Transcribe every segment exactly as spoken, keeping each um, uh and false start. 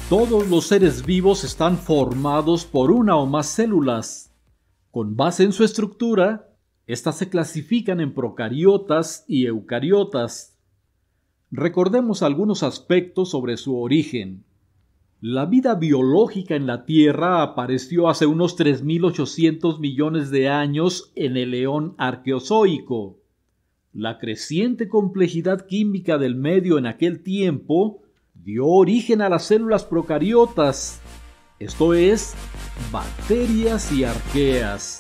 Todos los seres vivos están formados por una o más células. Con base en su estructura, estas se clasifican en procariotas y eucariotas. Recordemos algunos aspectos sobre su origen. La vida biológica en la Tierra apareció hace unos tres mil ochocientos millones de años en el Eón Arqueozoico. La creciente complejidad química del medio en aquel tiempo dio origen a las células procariotas, esto es, bacterias y arqueas.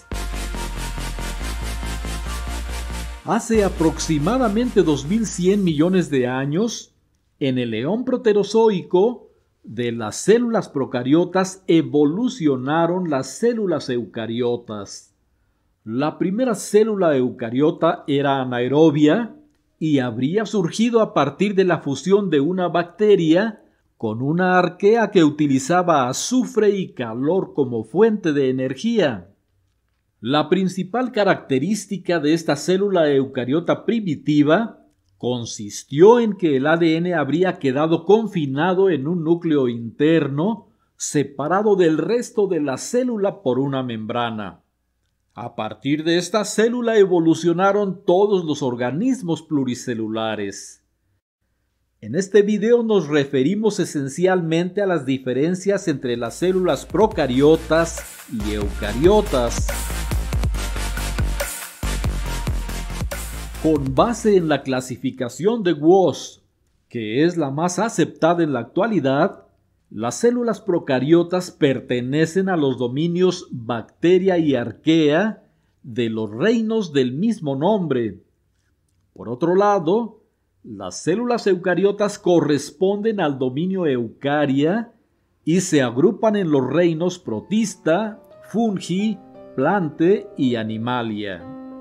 Hace aproximadamente dos mil cien millones de años, en el Eón Proterozoico, de las células procariotas evolucionaron las células eucariotas. La primera célula eucariota era anaerobia y habría surgido a partir de la fusión de una bacteria con una arquea que utilizaba azufre y calor como fuente de energía. La principal característica de esta célula eucariota primitiva consistió en que el A D N habría quedado confinado en un núcleo interno, separado del resto de la célula por una membrana. A partir de esta célula evolucionaron todos los organismos pluricelulares. En este video nos referimos esencialmente a las diferencias entre las células procariotas y eucariotas. Con base en la clasificación de Woese, que es la más aceptada en la actualidad, las células procariotas pertenecen a los dominios bacteria y arquea de los reinos del mismo nombre. Por otro lado, las células eucariotas corresponden al dominio eucaria y se agrupan en los reinos protista, fungi, plante y animalia.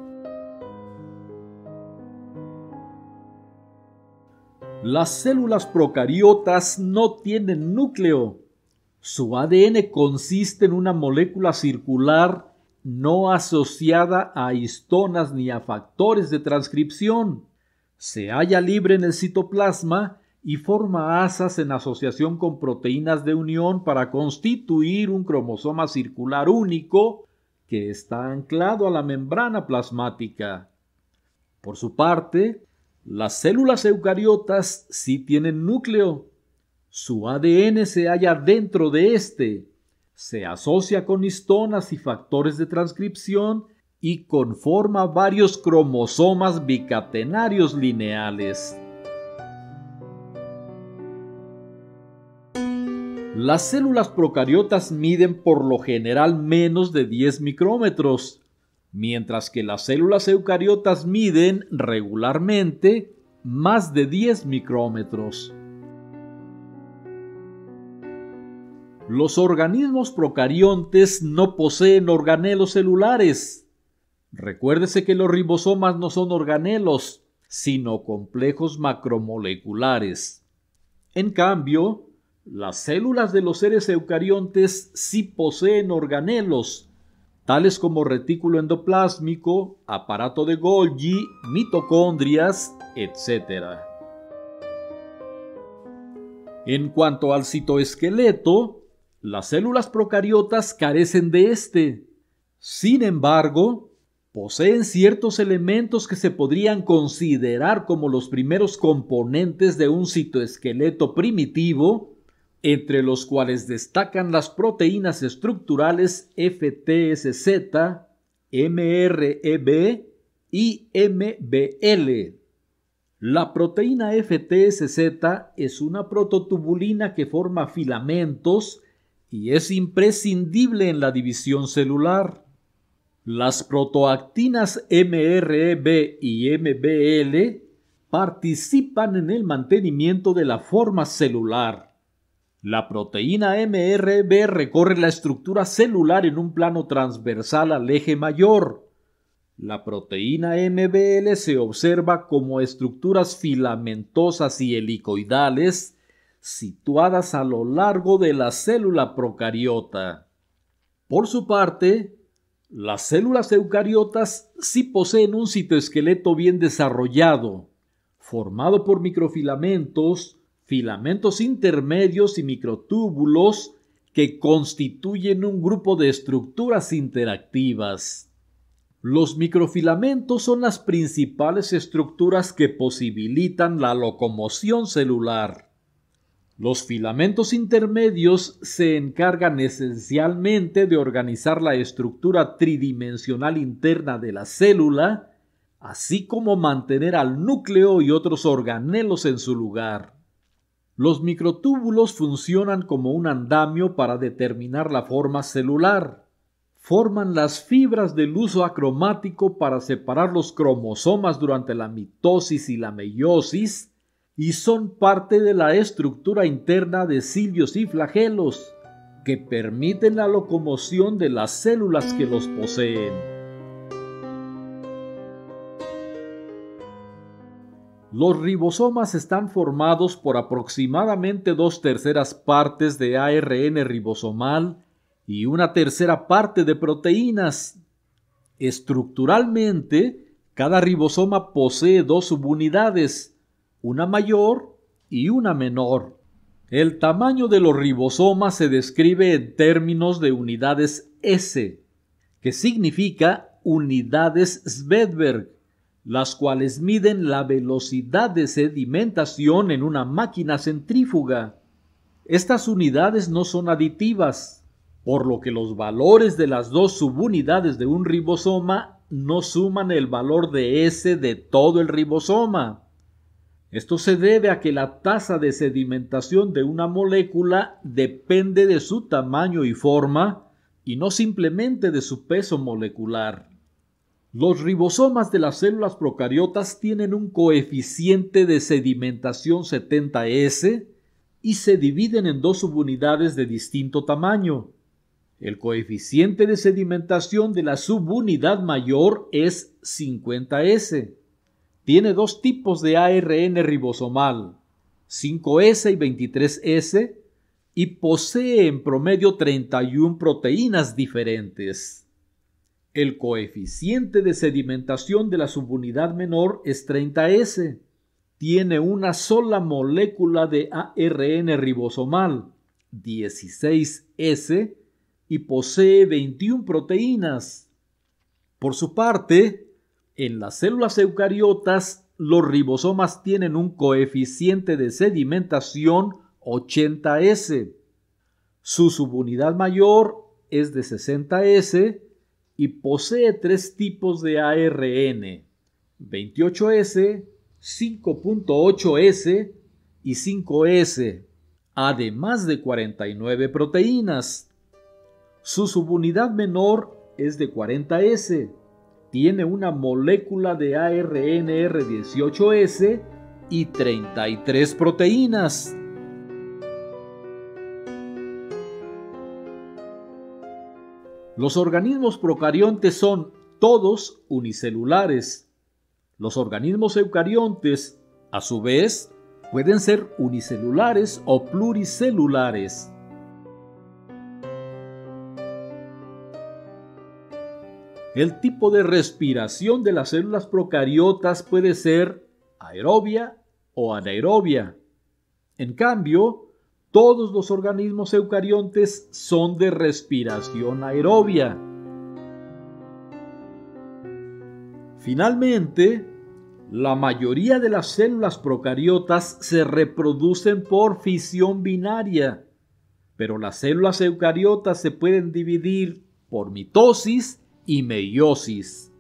Las células procariotas no tienen núcleo. Su A D N consiste en una molécula circular no asociada a histonas ni a factores de transcripción. Se halla libre en el citoplasma y forma asas en asociación con proteínas de unión para constituir un cromosoma circular único que está anclado a la membrana plasmática. Por su parte, las células eucariotas sí tienen núcleo. Su A D N se halla dentro de éste, se asocia con histonas y factores de transcripción y conforma varios cromosomas bicatenarios lineales. Las células procariotas miden por lo general menos de diez micrómetros, mientras que las células eucariotas miden regularmente más de diez micrómetros. Los organismos procariontes no poseen organelos celulares. Recuérdese que los ribosomas no son organelos, sino complejos macromoleculares. En cambio, las células de los seres eucariontes sí poseen organelos, tales como retículo endoplásmico, aparato de Golgi, mitocondrias, etcétera. En cuanto al citoesqueleto, las células procariotas carecen de este. Sin embargo, poseen ciertos elementos que se podrían considerar como los primeros componentes de un citoesqueleto primitivo, entre los cuales destacan las proteínas estructurales F T S Z, M R E B y M B L. La proteína F T S Z es una prototubulina que forma filamentos y es imprescindible en la división celular. Las protoactinas M R E B y M B L participan en el mantenimiento de la forma celular. La proteína M R E B recorre la estructura celular en un plano transversal al eje mayor. La proteína M B L se observa como estructuras filamentosas y helicoidales situadas a lo largo de la célula procariota. Por su parte, las células eucariotas sí poseen un citoesqueleto bien desarrollado, formado por microfilamentos, filamentos intermedios y microtúbulos que constituyen un grupo de estructuras interactivas. Los microfilamentos son las principales estructuras que posibilitan la locomoción celular. Los filamentos intermedios se encargan esencialmente de organizar la estructura tridimensional interna de la célula, así como mantener al núcleo y otros organelos en su lugar. Los microtúbulos funcionan como un andamio para determinar la forma celular. Forman las fibras del uso acromático para separar los cromosomas durante la mitosis y la meiosis, y son parte de la estructura interna de cilios y flagelos, que permiten la locomoción de las células que los poseen. Los ribosomas están formados por aproximadamente dos terceras partes de A R N ribosomal y una tercera parte de proteínas. Estructuralmente, cada ribosoma posee dos subunidades, una mayor y una menor. El tamaño de los ribosomas se describe en términos de unidades S, que significa unidades Svedberg, las cuales miden la velocidad de sedimentación en una máquina centrífuga. Estas unidades no son aditivas, por lo que los valores de las dos subunidades de un ribosoma no suman el valor de S de todo el ribosoma. Esto se debe a que la tasa de sedimentación de una molécula depende de su tamaño y forma, y no simplemente de su peso molecular. Los ribosomas de las células procariotas tienen un coeficiente de sedimentación setenta ese y se dividen en dos subunidades de distinto tamaño. El coeficiente de sedimentación de la subunidad mayor es cincuenta ese. Tiene dos tipos de A R N ribosomal, cinco ese y veintitrés ese, y posee en promedio treinta y una proteínas diferentes. El coeficiente de sedimentación de la subunidad menor es treinta ese. Tiene una sola molécula de A R N ribosomal, dieciséis ese, y posee veintiuna proteínas. Por su parte, en las células eucariotas, los ribosomas tienen un coeficiente de sedimentación ochenta ese. Su subunidad mayor es de sesenta ese y posee tres tipos de A R N, veintiocho ese, cinco punto ocho ese y cinco ese, además de cuarenta y nueve proteínas. Su subunidad menor es de cuarenta ese. Tiene una molécula de A R N R dieciocho ese y treinta y tres proteínas. Los organismos procariontes son todos unicelulares. Los organismos eucariontes, a su vez, pueden ser unicelulares o pluricelulares. El tipo de respiración de las células procariotas puede ser aerobia o anaerobia. En cambio, todos los organismos eucariontes son de respiración aerobia. Finalmente, la mayoría de las células procariotas se reproducen por fisión binaria, pero las células eucariotas se pueden dividir por mitosis y meiosis.